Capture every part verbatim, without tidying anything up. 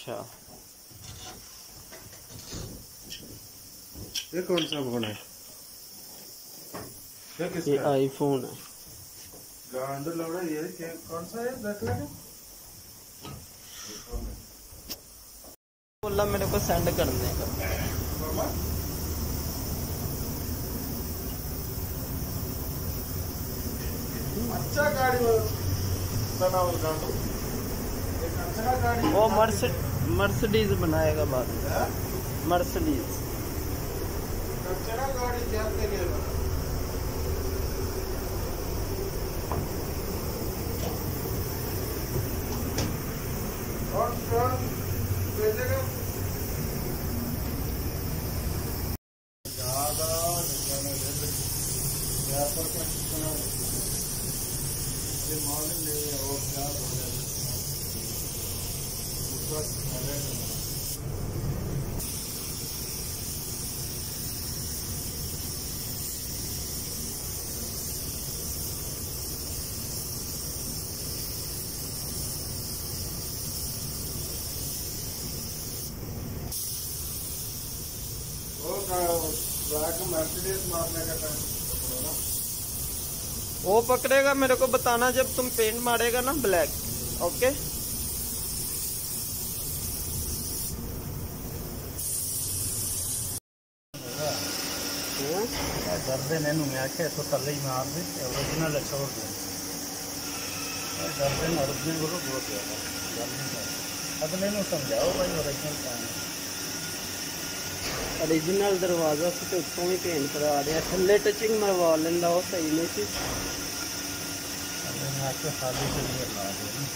अच्छा, ये कौन सा फोन है? ये किसका? ये आईफोन है। गांड लौड़ा ये क्या कौन सा है? देख लेना। बोला मेरे को सेंड करने का। अच्छा गाड़ी बनाओ गांडू। एक अच्छा गाड़ी। वो मर्स मर्सिडीज बनाएगा बाद में। मर्सिडीज। अच्छा गाड़ी जाते के बना। और कौन भेजेगा? ज़्यादा निकालने दे। क्या पर क्या सुना? ये मालूम नहीं है वो क्या बोले। बस चलेगा। मर्सिडीज मारने का टाइम वो पकड़ेगा, मेरे को बताना जब तुम पेंट मारेगा ना ब्लैक। ओके, दर्दे नैनू मैं आखे तो तले ही मार दे ओरिजिनल छोड़ दे। दर्दे ओरिजिनल बोलो बहुत ज्यादा अब नैनू समझाओ भाई ओरिजिनल क्या है। ओरिजिनल दरवाजा से तो उत्तों ही पेंट करा दिया, थल्ले टचिंग मरवा लेंदा वो सही नहीं सी। अरे मैं आके खाली से लिए ला दे।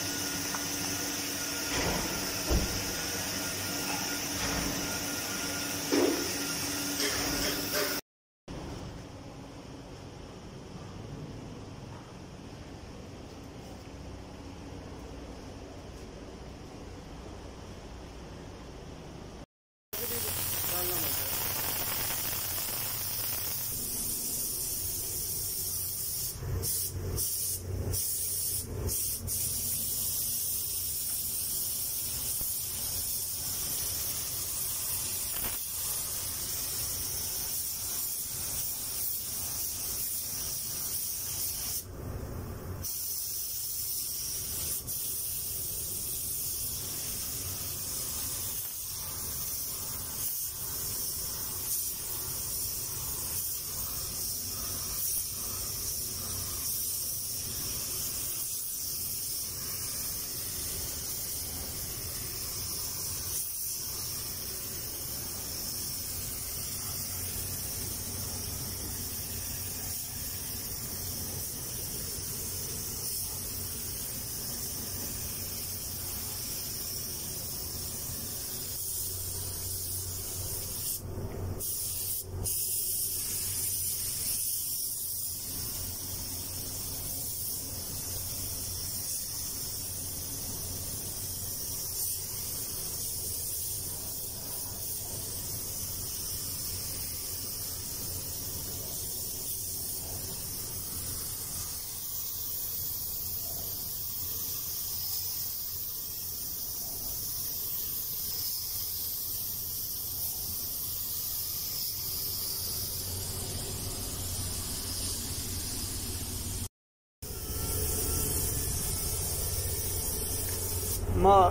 माँ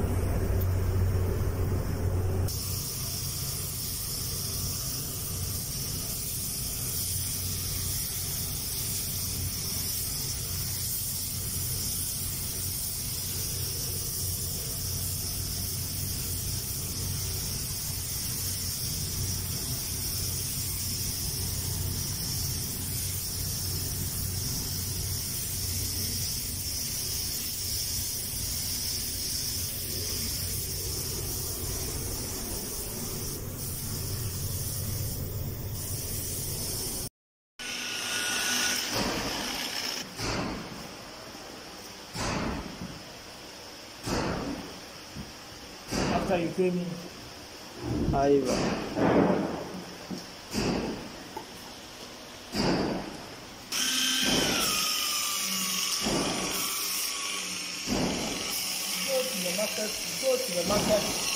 After you came in. Aiwa Go to the market, go to the market.